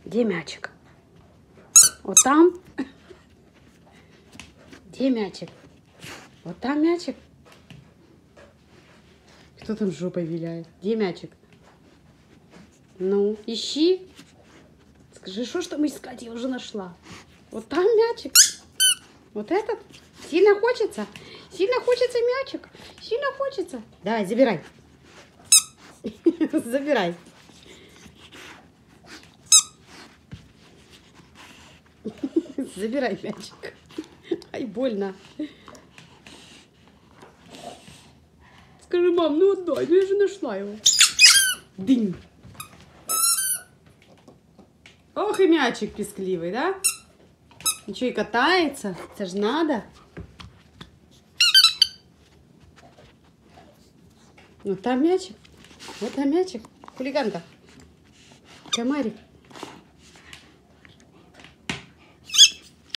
Где мячик? Вот там? Где мячик? Вот там мячик? Кто там жопой виляет? Где мячик? Ну, ищи. Скажи, что ж там искать? Я уже нашла. Вот там мячик. Вот этот? Сильно хочется? Сильно хочется мячик? Сильно хочется? Давай, забирай. Забирай. Забирай мячик. Ай, больно. Скажи, мам, ну отдай, ну я же нашла его. Дынь. Ох, и мячик пескливый, да? Ничего, и катается. Это же надо. Вот там мячик. Вот там мячик. Хулиганка. Комарик.